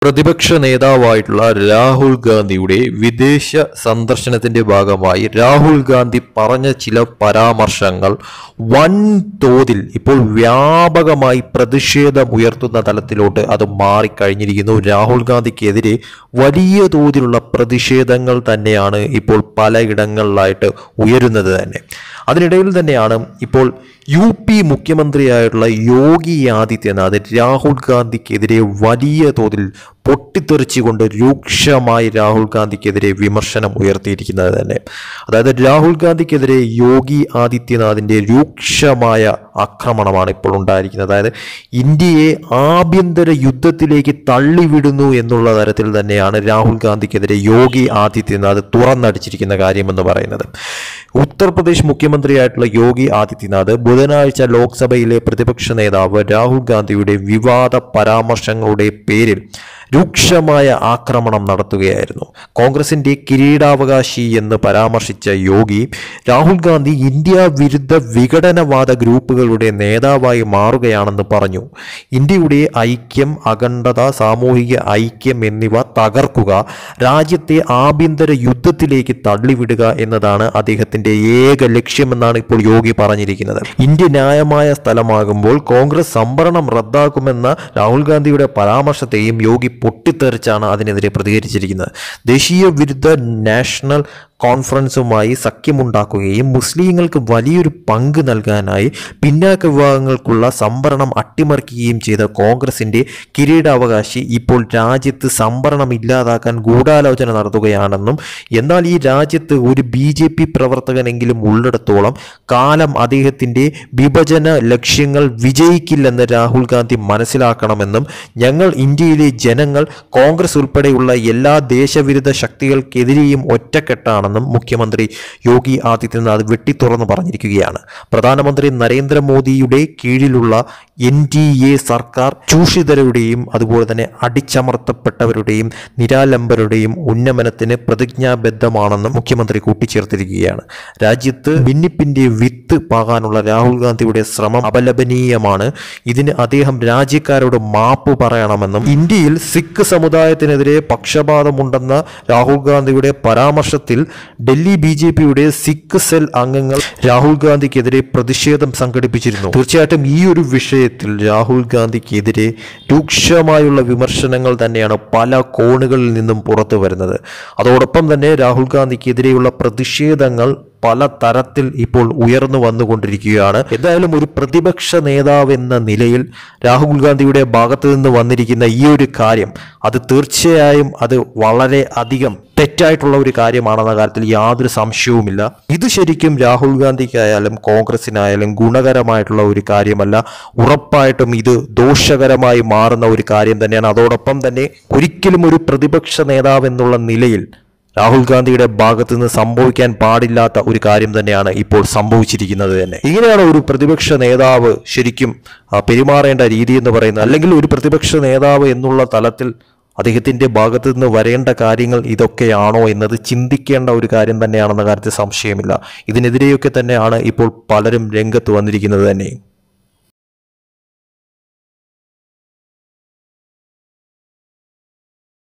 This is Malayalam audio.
പ്രതിപക്ഷ നേതാവായിട്ടുള്ള രാഹുൽ ഗാന്ധിയുടെ വിദേശ സന്ദർശനത്തിന്റെ ഭാഗമായി രാഹുൽ ഗാന്ധി പറഞ്ഞ ചില പരാമർശങ്ങൾ വൻതോതിൽ ഇപ്പോൾ വ്യാപകമായി പ്രതിഷേധമുയർത്തുന്ന തലത്തിലോട്ട് അത് മാറിക്കഴിഞ്ഞിരിക്കുന്നു. രാഹുൽ ഗാന്ധിക്കെതിരെ വലിയ തോതിലുള്ള പ്രതിഷേധങ്ങൾ തന്നെയാണ് ഇപ്പോൾ പലയിടങ്ങളിലായിട്ട് ഉയരുന്നത് തന്നെ. അതിനിടയിൽ തന്നെയാണ് ഇപ്പോൾ UP മുഖ്യമന്ത്രിയായിട്ടുള്ള യോഗി ആദിത്യനാഥ് രാഹുൽ ഗാന്ധിക്കെതിരെ വലിയ തോതിൽ പൊട്ടിത്തെറിച്ചുകൊണ്ട് രൂക്ഷമായി രാഹുൽ ഗാന്ധിക്കെതിരെ വിമർശനം ഉയർത്തിയിരിക്കുന്നത് തന്നെ. അതായത് രാഹുൽ ഗാന്ധിക്കെതിരെ യോഗി ആദിത്യനാഥിൻ്റെ രൂക്ഷമായ ആക്രമണമാണ് ഇപ്പോൾ ഉണ്ടായിരിക്കുന്നത്. അതായത് ഇന്ത്യയെ ആഭ്യന്തര യുദ്ധത്തിലേക്ക് തള്ളിവിടുന്നു എന്നുള്ള തരത്തിൽ തന്നെയാണ് രാഹുൽ ഗാന്ധിക്കെതിരെ യോഗി ആദിത്യനാഥ് തുറന്നടിച്ചിരിക്കുന്ന കാര്യമെന്ന് പറയുന്നത്. ഉത്തർപ്രദേശ് മുഖ്യമന്ത്രിയായിട്ടുള്ള യോഗി ആദിത്യനാഥ് ബുധനാഴ്ച ലോക്സഭയിലെ പ്രതിപക്ഷ നേതാവ് രാഹുൽ ഗാന്ധിയുടെ വിവാദ പരാമർശങ്ങളുടെ പേരിൽ രൂക്ഷമായ ആക്രമണം നടത്തുകയായിരുന്നു. കോൺഗ്രസിന്റെ കിരീടാവകാശി എന്ന് പരാമർശിച്ച യോഗി രാഹുൽ ഗാന്ധി ഇന്ത്യ വിരുദ്ധ വിഘടനവാദ ഗ്രൂപ്പുകളുടെ നേതാവായി മാറുകയാണെന്ന് പറഞ്ഞു. ഇന്ത്യയുടെ ഐക്യം, അഖണ്ഡത, സാമൂഹിക ഐക്യം എന്നിവ തകർക്കുക, രാജ്യത്തെ ആഭ്യന്തര യുദ്ധത്തിലേക്ക് തള്ളിവിടുക എന്നതാണ് അദ്ദേഹത്തിന്റെ ഏക ലക്ഷ്യമെന്നാണ് ഇപ്പോൾ യോഗി പറഞ്ഞിരിക്കുന്നത്. ഇന്ത്യ ന്യായമായ സ്ഥലമാകുമ്പോൾ കോൺഗ്രസ് സംവരണം റദ്ദാക്കുമെന്ന രാഹുൽ ഗാന്ധിയുടെ പരാമർശത്തെയും യോഗി പൊട്ടിത്തെറിച്ചാണ് അതിനെതിരെ പ്രതികരിച്ചിരിക്കുന്നത്. ദേശീയ വിരുദ്ധ നാഷണൽ കോൺഫറൻസുമായി സഖ്യമുണ്ടാക്കുകയും മുസ്ലിങ്ങൾക്ക് വലിയൊരു പങ്ക് നൽകാനായി പിന്നാക്ക വിഭാഗങ്ങൾക്കുള്ള സംവരണം അട്ടിമറിക്കുകയും ചെയ്ത കോൺഗ്രസിന്റെ കിരീടാവകാശി ഇപ്പോൾ രാജ്യത്ത് സംവരണം ഇല്ലാതാക്കാൻ ഗൂഢാലോചന നടത്തുകയാണെന്നും എന്നാൽ ഈ രാജ്യത്ത് ഒരു BJP പ്രവർത്തകനെങ്കിലും ഉള്ളിടത്തോളം കാലം അദ്ദേഹത്തിന്റെ വിഭജന ലക്ഷ്യങ്ങൾ വിജയിക്കില്ലെന്ന് രാഹുൽ ഗാന്ധി മനസ്സിലാക്കണമെന്നും ഞങ്ങൾ ഇന്ത്യയിലെ ജനങ്ങൾ കോൺഗ്രസ് ഉൾപ്പെടെയുള്ള എല്ലാ ദേശവിരുദ്ധ ശക്തികൾക്കെതിരെയും ഒറ്റക്കെട്ടാണ് മുഖ്യമന്ത്രി യോഗി ആദിത്യനാഥ് വെട്ടിത്തുറന്ന് പറഞ്ഞിരിക്കുകയാണ്. പ്രധാനമന്ത്രി നരേന്ദ്രമോദിയുടെ കീഴിലുള്ള NDA സർക്കാർ ചൂഷിതരുടെയും അതുപോലെ തന്നെ അടിച്ചമർത്തപ്പെട്ടവരുടെയും നിരാലംബരുടെയും ഉന്നമനത്തിന് പ്രതിജ്ഞാബദ്ധമാണെന്നും മുഖ്യമന്ത്രി കൂട്ടിച്ചേർത്തിരിക്കുകയാണ്. രാജ്യത്ത് ഭിന്നിപ്പിന്റെ വിത്ത് പാകാനുള്ള രാഹുൽ ഗാന്ധിയുടെ ശ്രമം അപലപനീയമാണ്. ഇതിന് അദ്ദേഹം രാജ്യക്കാരോട് മാപ്പ് പറയണമെന്നും ഇന്ത്യയിൽ സിഖ് സമുദായത്തിനെതിരെ പക്ഷപാതമുണ്ടെന്ന രാഹുൽ ഗാന്ധിയുടെ പരാമർശത്തിൽ ഡൽഹി BJPയുടെ സിഖ് സെൽ അംഗങ്ങൾ രാഹുൽ ഗാന്ധിക്കെതിരെ പ്രതിഷേധം സംഘടിപ്പിച്ചിരുന്നു. തീർച്ചയായിട്ടും ഈ ഒരു വിഷയത്തിൽ രാഹുൽ ഗാന്ധിക്കെതിരെ രൂക്ഷമായുള്ള വിമർശനങ്ങൾ തന്നെയാണ് പല കോണുകളിൽ നിന്നും പുറത്തു വരുന്നത്. അതോടൊപ്പം തന്നെ രാഹുൽ ഗാന്ധിക്കെതിരെയുള്ള പ്രതിഷേധങ്ങൾ പല തരത്തിൽ ഇപ്പോൾ ഉയർന്നു വന്നുകൊണ്ടിരിക്കുകയാണ്. എന്തായാലും ഒരു പ്രതിപക്ഷ നേതാവ് എന്ന നിലയിൽ രാഹുൽ ഗാന്ധിയുടെ ഭാഗത്ത് നിന്ന് വന്നിരിക്കുന്ന ഈ ഒരു കാര്യം അത് തീർച്ചയായും അത് വളരെ അധികം തെറ്റായിട്ടുള്ള ഒരു കാര്യമാണെന്ന കാര്യത്തിൽ യാതൊരു സംശയവുമില്ല. ഇത് ശരിക്കും രാഹുൽ ഗാന്ധിക്കായാലും കോൺഗ്രസിനായാലും ഗുണകരമായിട്ടുള്ള ഒരു കാര്യമല്ല. ഉറപ്പായിട്ടും ഇത് ദോഷകരമായി മാറുന്ന ഒരു കാര്യം തന്നെയാണ്. അതോടൊപ്പം തന്നെ ഒരിക്കലും ഒരു പ്രതിപക്ഷ നേതാവ് എന്നുള്ള നിലയിൽ രാഹുൽ ഗാന്ധിയുടെ ഭാഗത്ത് നിന്ന് സംഭവിക്കാൻ പാടില്ലാത്ത ഒരു കാര്യം തന്നെയാണ് ഇപ്പോൾ സംഭവിച്ചിരിക്കുന്നത് തന്നെ. ഇങ്ങനെയാണ് ഒരു പ്രതിപക്ഷ നേതാവ് ശരിക്കും പെരുമാറേണ്ട രീതി എന്ന് പറയുന്നത്. അല്ലെങ്കിൽ ഒരു പ്രതിപക്ഷ നേതാവ് എന്നുള്ള തലത്തിൽ അദ്ദേഹത്തിന്റെ ഭാഗത്ത് നിന്ന് വരേണ്ട കാര്യങ്ങൾ ഇതൊക്കെയാണോ എന്നത് ചിന്തിക്കേണ്ട ഒരു കാര്യം തന്നെയാണെന്ന കാര്യത്തിൽ സംശയമില്ല. ഇതിനെതിരെയൊക്കെ തന്നെയാണ് ഇപ്പോൾ പലരും രംഗത്ത് വന്നിരിക്കുന്നത് തന്നെ.